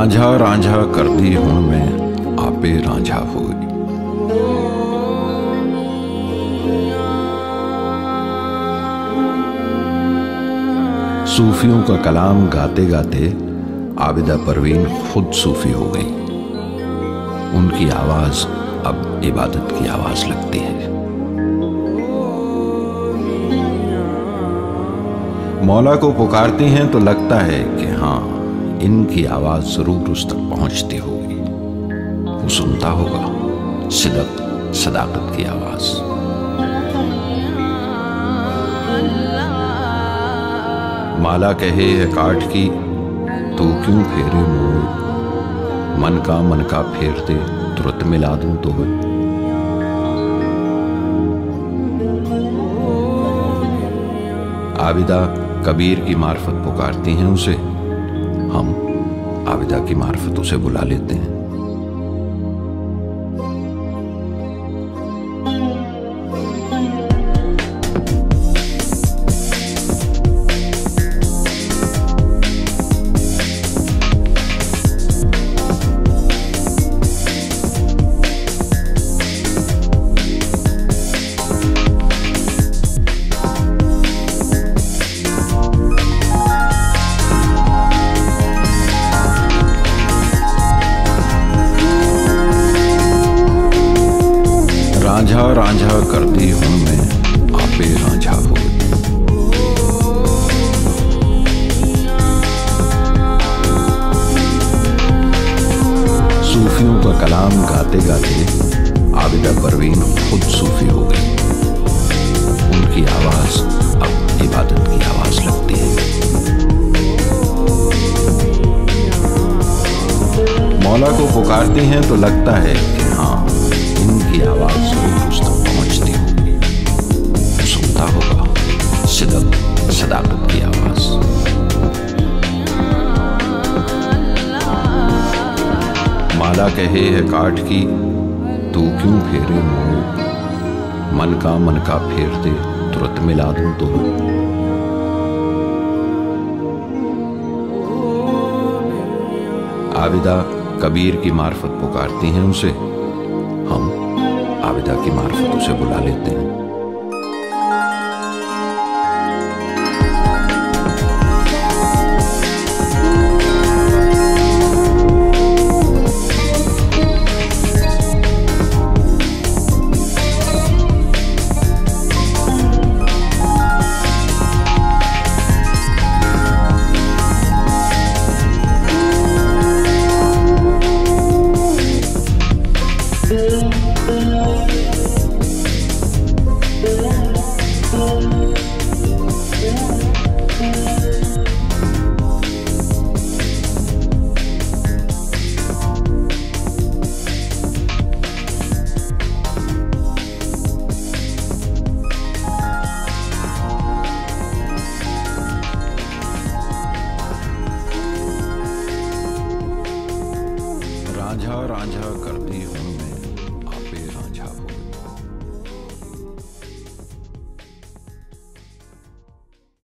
रांझा रांझा करदी हुण मैं आपे रांझा होई। सूफियों का कलाम गाते गाते आबिदा परवीन खुद सूफी हो गई। उनकी आवाज अब इबादत की आवाज लगती है। मौला को पुकारती हैं तो लगता है कि हाँ, इनकी आवाज जरूर उस तक पहुंचती होगी। वो सुनता होगा सिदक सदाकत की आवाज। माला कहे है काठ की, तू क्यों फेरे मोड़, मन का फेर दे तुरंत मिला दूं तो। आबिदा कबीर की मार्फत पुकारती हैं उसे, हम आबिदा की मार्फत उसे बुला लेते हैं। रांझा रांझा करदी हुण मैं आपे रांझा होई। सूफियों का कलाम गाते गाते आबिदा परवीन खुद सूफी हो गई। उनकी आवाज अब इबादत की आवाज लगती है। मौला को पुकारती हैं तो लगता है कि हाँ, इनकी आवाज जरूर उस तक पहुंचती होगी। सुनता होगा सिदक सदाकत की आवाज। माला कहे है काठ की, तू क्यों फेरे मोड़, मन का फेर दे तुरंत मिला दूं तो। आबिदा कबीर की मार्फत पुकारती हैं उसे, हम आबिदा की मार्फत उसे बुला लेते हैं। रांझा रांझा करदी हुण